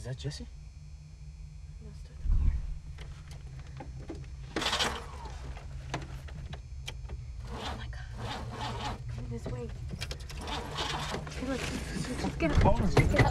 that Jesse? No, start the car. Oh my God. Come this way. Okay, let's get up. Let's get up.